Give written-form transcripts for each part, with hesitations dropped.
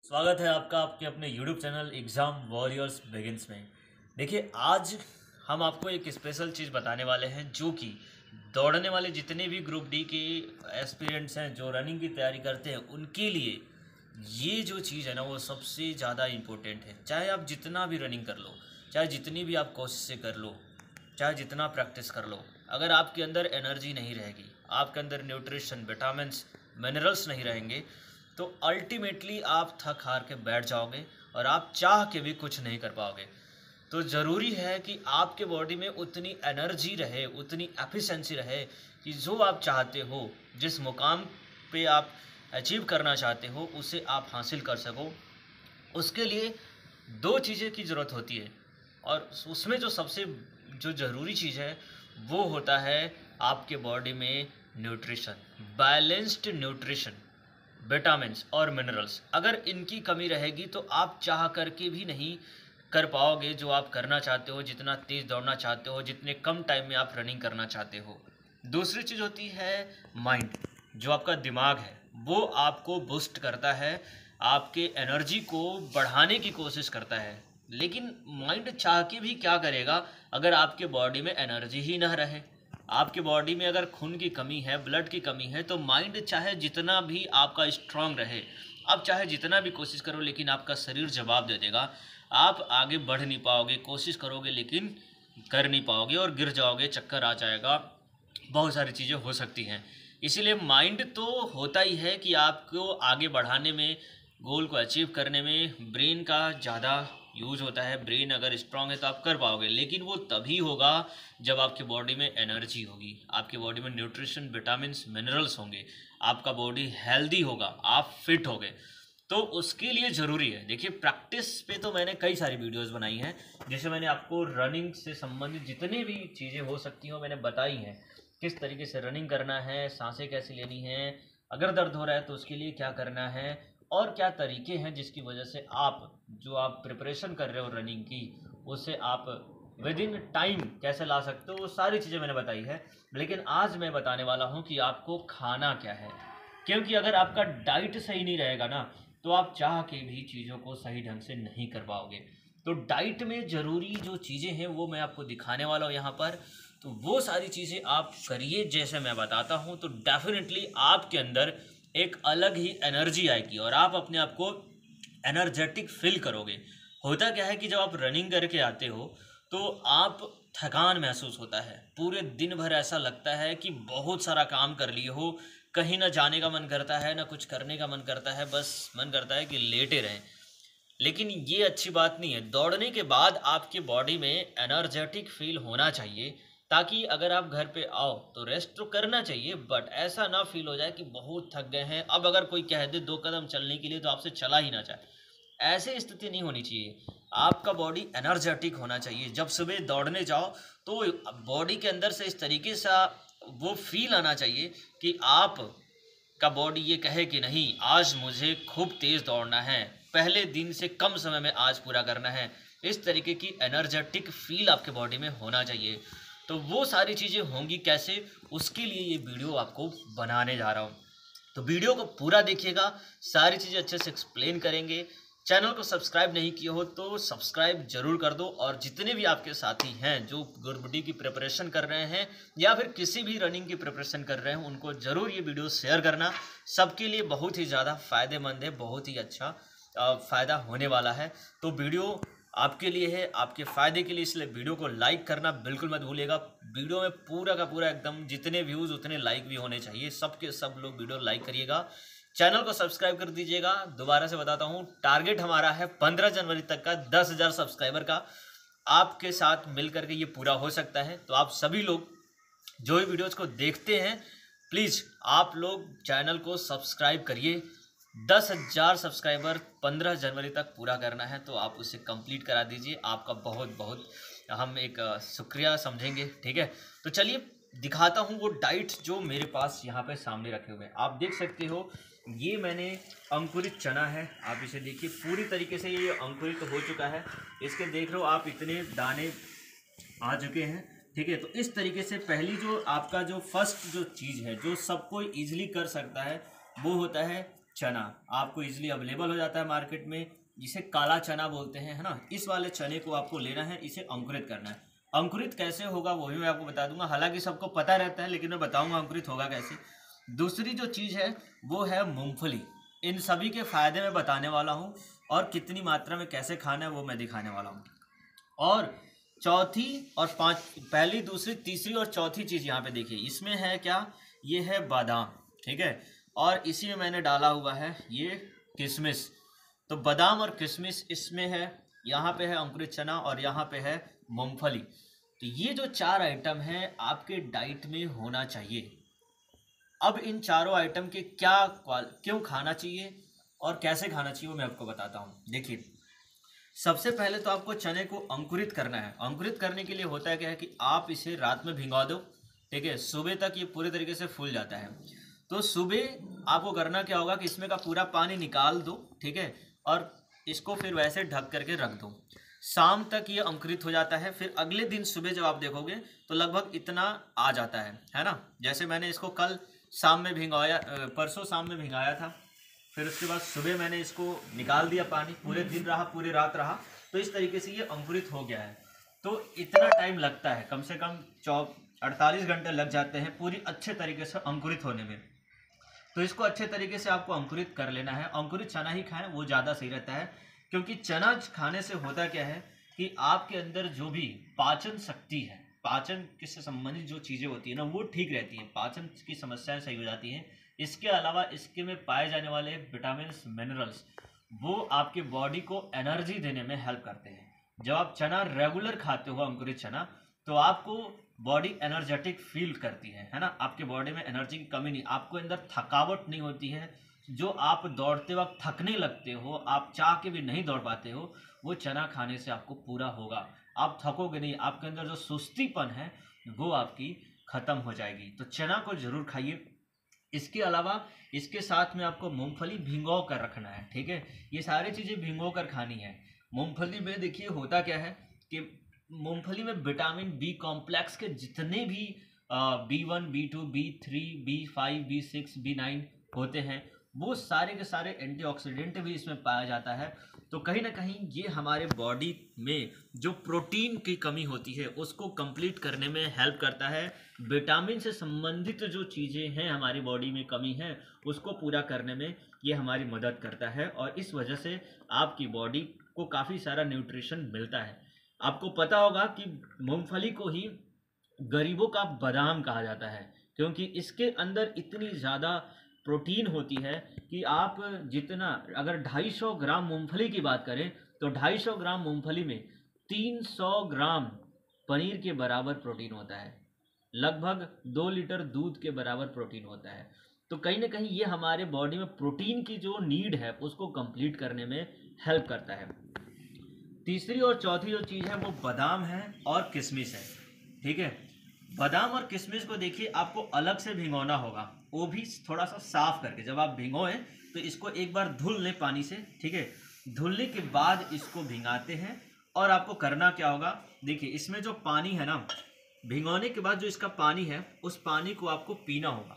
स्वागत है आपका आपके अपने YouTube channel exam warriors begins में। देखिए, आज हम आपको एक स्पेशल चीज़ बताने वाले हैं जो कि दौड़ने वाले जितने भी ग्रुप डी के एस्पिरेंट्स हैं जो रनिंग की तैयारी करते हैं उनके लिए ये जो चीज़ है ना वो सबसे ज़्यादा इम्पोर्टेंट है। चाहे आप जितना भी रनिंग कर लो, चाहे जितनी भी आप कोशिशें कर लो, चाहे जितना प्रैक्टिस कर लो, अगर आपके अंदर एनर्जी नहीं रहेगी, आपके अंदर न्यूट्रिशन, विटामिन्स, मिनरल्स नहीं रहेंगे तो अल्टीमेटली आप थक हार के बैठ जाओगे और आप चाह के भी कुछ नहीं कर पाओगे। तो ज़रूरी है कि आपके बॉडी में उतनी एनर्जी रहे, उतनी एफिशिएंसी रहे कि जो आप चाहते हो, जिस मुकाम पे आप अचीव करना चाहते हो, उसे आप हासिल कर सको। उसके लिए दो चीज़ें की ज़रूरत होती है और उसमें जो सबसे जो ज़रूरी चीज़ है वो होता है आपके बॉडी में न्यूट्रिशन, बैलेंस्ड न्यूट्रिशन, विटामिन्स और मिनरल्स। अगर इनकी कमी रहेगी तो आप चाह करके भी नहीं कर पाओगे जो आप करना चाहते हो, जितना तेज़ दौड़ना चाहते हो, जितने कम टाइम में आप रनिंग करना चाहते हो। दूसरी चीज़ होती है माइंड, जो आपका दिमाग है वो आपको बूस्ट करता है, आपके एनर्जी को बढ़ाने की कोशिश करता है। लेकिन माइंड चाह के भी क्या करेगा अगर आपके बॉडी में एनर्जी ही ना रहे। आपके बॉडी में अगर खून की कमी है, ब्लड की कमी है, तो माइंड चाहे जितना भी आपका स्ट्रांग रहे, आप चाहे जितना भी कोशिश करो, लेकिन आपका शरीर जवाब दे देगा। आप आगे बढ़ नहीं पाओगे, कोशिश करोगे लेकिन कर नहीं पाओगे और गिर जाओगे, चक्कर आ जाएगा, बहुत सारी चीज़ें हो सकती हैं। इसीलिए माइंड तो होता ही है कि आपको आगे बढ़ाने में, गोल को अचीव करने में ब्रेन का ज़्यादा यूज होता है। ब्रेन अगर स्ट्रांग है तो आप कर पाओगे, लेकिन वो तभी होगा जब आपकी बॉडी में एनर्जी होगी, आपकी बॉडी में न्यूट्रिशन, विटामिन्स, मिनरल्स होंगे, आपका बॉडी हेल्दी होगा, आप फिट होगे। तो उसके लिए ज़रूरी है, देखिए प्रैक्टिस पे तो मैंने कई सारी वीडियोस बनाई हैं, जैसे मैंने आपको रनिंग से संबंधित जितनी भी चीज़ें हो सकती हैं वो मैंने बताई हैं। किस तरीके से रनिंग करना है, सांसें कैसे लेनी हैं, अगर दर्द हो रहा है तो उसके लिए क्या करना है, और क्या तरीके हैं जिसकी वजह से आप जो आप प्रिपरेशन कर रहे हो रनिंग की, उसे आप विद इन टाइम कैसे ला सकते हो, वो सारी चीज़ें मैंने बताई है। लेकिन आज मैं बताने वाला हूँ कि आपको खाना क्या है, क्योंकि अगर आपका डाइट सही नहीं रहेगा ना तो आप चाह के भी चीज़ों को सही ढंग से नहीं कर पाओगे। तो डाइट में ज़रूरी जो चीज़ें हैं वो मैं आपको दिखाने वाला हूँ यहाँ पर। तो वो सारी चीज़ें आप करिए जैसे मैं बताता हूँ, तो डेफिनेटली आपके अंदर एक अलग ही एनर्जी आएगी और आप अपने आप को एनर्जेटिक फील करोगे। होता क्या है कि जब आप रनिंग करके आते हो तो आप थकान महसूस होता है, पूरे दिन भर ऐसा लगता है कि बहुत सारा काम कर लिए हो, कहीं ना जाने का मन करता है, ना कुछ करने का मन करता है, बस मन करता है कि लेटे रहें। लेकिन ये अच्छी बात नहीं है। दौड़ने के बाद आपके बॉडी में एनर्जेटिक फील होना चाहिए, ताकि अगर आप घर पे आओ तो रेस्ट तो करना चाहिए, बट ऐसा ना फील हो जाए कि बहुत थक गए हैं, अब अगर कोई कह दे 2 कदम चलने के लिए तो आपसे चला ही ना जाए। ऐसी स्थिति नहीं होनी चाहिए। आपका बॉडी एनर्जेटिक होना चाहिए। जब सुबह दौड़ने जाओ तो बॉडी के अंदर से इस तरीके से वो फील आना चाहिए कि आप का बॉडी ये कहे कि नहीं, आज मुझे खूब तेज़ दौड़ना है, पहले दिन से कम समय में आज पूरा करना है। इस तरीके की एनर्जेटिक फील आपके बॉडी में होना चाहिए। तो वो सारी चीज़ें होंगी कैसे, उसके लिए ये वीडियो आपको बनाने जा रहा हूँ। तो वीडियो को पूरा देखिएगा, सारी चीज़ें अच्छे से एक्सप्लेन करेंगे। चैनल को सब्सक्राइब नहीं किए हो तो सब्सक्राइब जरूर कर दो, और जितने भी आपके साथी हैं जो ग्रुप डी की प्रिपरेशन कर रहे हैं या फिर किसी भी रनिंग की प्रिपरेशन कर रहे हैं, उनको ज़रूर ये वीडियो शेयर करना। सबके लिए बहुत ही ज़्यादा फ़ायदेमंद है, बहुत ही अच्छा फ़ायदा होने वाला है। तो वीडियो आपके लिए है, आपके फ़ायदे के लिए, इसलिए वीडियो को लाइक करना बिल्कुल मत भूलिएगा। वीडियो में पूरा का पूरा एकदम जितने व्यूज़ उतने लाइक भी होने चाहिए, सबके सब लोग वीडियो लाइक करिएगा, चैनल को सब्सक्राइब कर दीजिएगा। दोबारा से बताता हूँ, टारगेट हमारा है 15 जनवरी तक का 10,000 सब्सक्राइबर का। आपके साथ मिल करके ये पूरा हो सकता है। तो आप सभी लोग जो भी वीडियोज़ को देखते हैं, प्लीज़ आप लोग चैनल को सब्सक्राइब करिए। 10,000 सब्सक्राइबर 15 जनवरी तक पूरा करना है, तो आप उसे कंप्लीट करा दीजिए। आपका बहुत बहुत हम एक शुक्रिया समझेंगे, ठीक है। तो चलिए दिखाता हूँ वो डाइट जो मेरे पास यहाँ पे सामने रखे हुए हैं। आप देख सकते हो, ये मैंने अंकुरित चना है, आप इसे देखिए पूरी तरीके से ये अंकुरित हो चुका है। इसके देख रहे हो आप, इतने दाने आ चुके हैं, ठीक है। तो इस तरीके से पहली जो आपका जो फर्स्ट जो चीज़ है जो सबको ईजिली कर सकता है, वो होता है चना आपको इजीली अवेलेबल हो जाता है मार्केट में, जिसे काला चना बोलते हैं, है ना। इस वाले चने को आपको लेना है, इसे अंकुरित करना है। अंकुरित कैसे होगा वो भी मैं आपको बता दूंगा, हालांकि सबको पता रहता है लेकिन मैं बताऊंगा अंकुरित होगा कैसे। दूसरी जो चीज़ है वो है मूंगफली। इन सभी के फायदे मैं बताने वाला हूँ और कितनी मात्रा में कैसे खाना है वो मैं दिखाने वाला हूँ। और चौथी और पांच, पहली दूसरी तीसरी और चौथी चीज़ यहाँ पे देखिए, इसमें है क्या, ये है बादाम, ठीक है। और इसी में मैंने डाला हुआ है ये किशमिश। तो बादाम और किशमिश इसमें है, यहाँ पे है अंकुरित चना और यहाँ पे है मूंगफली। तो ये जो चार आइटम हैं आपके डाइट में होना चाहिए। अब इन चारों आइटम के क्यों खाना चाहिए और कैसे खाना चाहिए वो मैं आपको बताता हूँ। देखिए, सबसे पहले तो आपको चने को अंकुरित करना है। अंकुरित करने के लिए होता है क्या है कि आप इसे रात में भिगो दो, ठीक है, सुबह तक ये पूरे तरीके से फूल जाता है। तो सुबह आपको करना क्या होगा कि इसमें का पूरा पानी निकाल दो, ठीक है, और इसको फिर वैसे ढक करके रख दो। शाम तक ये अंकुरित हो जाता है। फिर अगले दिन सुबह जब आप देखोगे तो लगभग इतना आ जाता है ना। जैसे मैंने इसको कल शाम में भिगोया, परसों शाम में भिगाया था, फिर उसके बाद सुबह मैंने इसको निकाल दिया पानी, पूरे दिन रहा, पूरी रात रहा, तो इस तरीके से ये अंकुरित हो गया है। तो इतना टाइम लगता है, कम से कम 48 घंटे लग जाते हैं पूरी अच्छे तरीके से अंकुरित होने में। तो इसको अच्छे तरीके से आपको अंकुरित कर लेना है। अंकुरित चना ही खाएं, वो ज़्यादा सही रहता है, क्योंकि चना खाने से होता क्या है कि आपके अंदर जो भी पाचन शक्ति है, पाचन से संबंधित जो चीज़ें होती है ना, वो ठीक रहती हैं, पाचन की समस्याएं सही हो जाती हैं। इसके अलावा इसके में पाए जाने वाले विटामिन मिनरल्स वो आपके बॉडी को एनर्जी देने में हेल्प करते हैं। जब आप चना रेगुलर खाते हो, अंकुरित चना, तो आपको बॉडी एनर्जेटिक फील करती है ना। आपके बॉडी में एनर्जी की कमी नहीं, आपको अंदर थकावट नहीं होती है। जो आप दौड़ते वक्त थकने लगते हो, आप चाह के भी नहीं दौड़ पाते हो, वो चना खाने से आपको पूरा होगा। आप थकोगे नहीं, आपके अंदर जो सुस्तीपन है वो आपकी खत्म हो जाएगी। तो चना को जरूर खाइए। इसके अलावा इसके साथ में आपको मूंगफली भिगो कर रखना है, ठीक है। ये सारी चीज़ें भिगो कर खानी है। मूंगफली में देखिए होता क्या है कि मूंगफली में विटामिन बी कॉम्प्लेक्स के जितने भी B1, B2, B3, B5, B6, B9 होते हैं, वो सारे के सारे एंटीऑक्सीडेंट भी इसमें पाया जाता है। तो कहीं ना कहीं ये हमारे बॉडी में जो प्रोटीन की कमी होती है उसको कंप्लीट करने में हेल्प करता है। विटामिन से संबंधित जो चीज़ें हैं हमारी बॉडी में कमी है, उसको पूरा करने में ये हमारी मदद करता है, और इस वजह से आपकी बॉडी को काफ़ी सारा न्यूट्रिशन मिलता है। आपको पता होगा कि मूंगफली को ही गरीबों का बादाम कहा जाता है, क्योंकि इसके अंदर इतनी ज़्यादा प्रोटीन होती है कि आप जितना, अगर 250 ग्राम मूंगफली की बात करें तो 250 ग्राम मूंगफली में 300 ग्राम पनीर के बराबर प्रोटीन होता है, लगभग 2 लीटर दूध के बराबर प्रोटीन होता है। तो कहीं ना कहीं ये हमारे बॉडी में प्रोटीन की जो नीड है उसको कंप्लीट करने में हेल्प करता है। तीसरी और चौथी जो चीज़ है वो बादाम है और किशमिश है, ठीक है। बादाम और किशमिश को देखिए आपको अलग से भिगोना होगा, वो भी थोड़ा सा साफ करके। जब आप भिगोएं तो इसको एक बार धुल लें पानी से, ठीक है। धुलने के बाद इसको भिगाते हैं, और आपको करना क्या होगा, देखिए इसमें जो पानी है ना, भिगोने के बाद जो इसका पानी है उस पानी को आपको पीना होगा।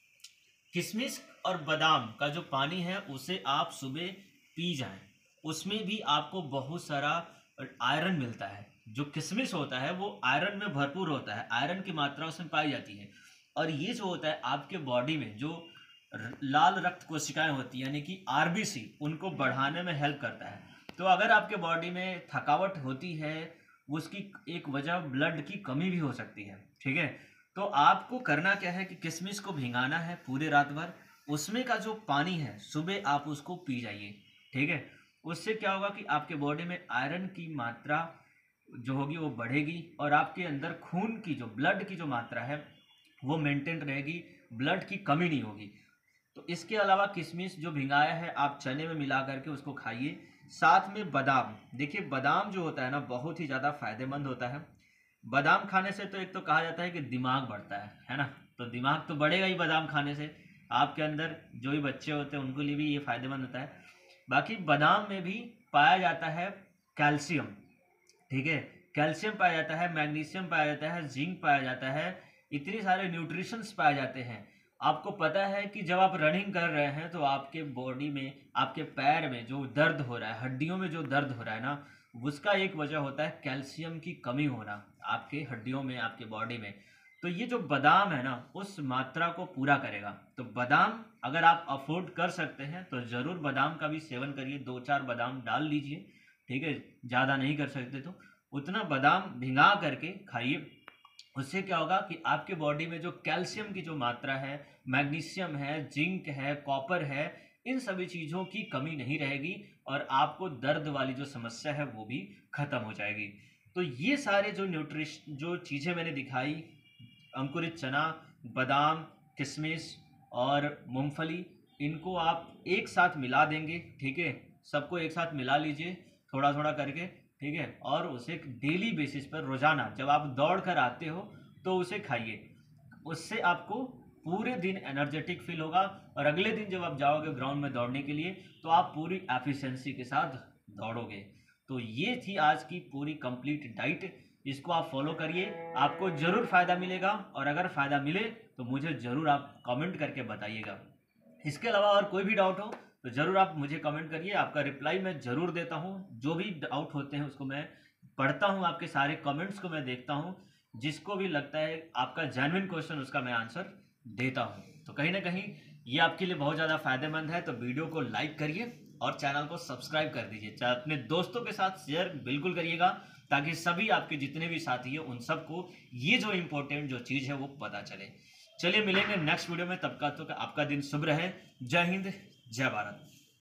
किशमिश और बादाम का जो पानी है उसे आप सुबह पी जाएं, उसमें भी आपको बहुत सारा आयरन मिलता है। जो किशमिश होता है वो आयरन में भरपूर होता है, आयरन की मात्रा उसमें पाई जाती है। और ये जो होता है आपके बॉडी में जो लाल रक्त कोशिकाएं होती हैं यानी कि आरबीसी, उनको बढ़ाने में हेल्प करता है। तो अगर आपके बॉडी में थकावट होती है, उसकी एक वजह ब्लड की कमी भी हो सकती है, ठीक है। तो आपको करना क्या है कि किशमिश को भिगाना है पूरे रात भर, उसमें का जो पानी है सुबह आप उसको पी जाइए, ठीक है। उससे क्या होगा कि आपके बॉडी में आयरन की मात्रा जो होगी वो बढ़ेगी, और आपके अंदर खून की जो ब्लड की जो मात्रा है वो मेंटेन रहेगी, ब्लड की कमी नहीं होगी। तो इसके अलावा किशमिश जो भिंगाया है आप चने में मिला करके उसको खाइए। साथ में बादाम, देखिए बादाम जो होता है ना बहुत ही ज़्यादा फायदेमंद होता है। बादाम खाने से तो एक तो कहा जाता है कि दिमाग बढ़ता है ना। तो दिमाग तो बढ़ेगा ही बादाम खाने से। आपके अंदर जो भी बच्चे होते हैं उनको लिए भी ये फायदेमंद होता है। बाकी बादाम में भी पाया जाता है कैल्शियम, ठीक है। कैल्शियम पाया जाता है, मैग्नीशियम पाया जाता है, जिंक पाया जाता है, इतने सारे न्यूट्रिशंस पाए जाते हैं। आपको पता है कि जब आप रनिंग कर रहे हैं तो आपके बॉडी में, आपके पैर में जो दर्द हो रहा है, हड्डियों में जो दर्द हो रहा है ना, उसका एक वजह होता है कैल्शियम की कमी होना आपके हड्डियों में, आपके बॉडी में। तो ये जो बादाम है ना, उस मात्रा को पूरा करेगा। तो बादाम अगर आप अफोर्ड कर सकते हैं तो ज़रूर बादाम का भी सेवन करिए, 2-4 बादाम डाल लीजिए, ठीक है। ज़्यादा नहीं कर सकते तो उतना बादाम भिंगा करके खाइए। उससे क्या होगा कि आपके बॉडी में जो कैल्शियम की जो मात्रा है, मैग्नीशियम है, जिंक है, कॉपर है, इन सभी चीज़ों की कमी नहीं रहेगी और आपको दर्द वाली जो समस्या है वो भी ख़त्म हो जाएगी। तो ये सारे जो चीज़ें मैंने दिखाई, अंकुरित चना, बादाम, किशमिश और मूंगफली, इनको आप एक साथ मिला देंगे, ठीक है। सबको एक साथ मिला लीजिए थोड़ा थोड़ा करके, ठीक है। और उसे डेली बेसिस पर रोजाना जब आप दौड़ कर आते हो तो उसे खाइए। उससे आपको पूरे दिन एनर्जेटिक फील होगा और अगले दिन जब आप जाओगे ग्राउंड में दौड़ने के लिए तो आप पूरी एफिशिएंसी के साथ दौड़ोगे। तो ये थी आज की पूरी कंप्लीट डाइट, इसको आप फॉलो करिए, आपको ज़रूर फ़ायदा मिलेगा। और अगर फ़ायदा मिले तो मुझे ज़रूर आप कमेंट करके बताइएगा। इसके अलावा और कोई भी डाउट हो तो ज़रूर आप मुझे कमेंट करिए, आपका रिप्लाई मैं ज़रूर देता हूँ। जो भी डाउट होते हैं उसको मैं पढ़ता हूँ, आपके सारे कमेंट्स को मैं देखता हूँ, जिसको भी लगता है आपका जेन्युइन क्वेश्चन उसका मैं आंसर देता हूँ। तो कहीं ना कहीं ये आपके लिए बहुत ज़्यादा फायदेमंद है। तो वीडियो को लाइक करिए और चैनल को सब्सक्राइब कर दीजिए, चाहे अपने दोस्तों के साथ शेयर बिल्कुल करिएगा, ताकि सभी आपके जितने भी साथी हैं उन सबको ये जो इम्पोर्टेंट जो चीज़ है वो पता चले। चलिए मिलेंगे नेक्स्ट वीडियो में, तब का तो आपका दिन शुभ रहे। जय हिंद, जय भारत।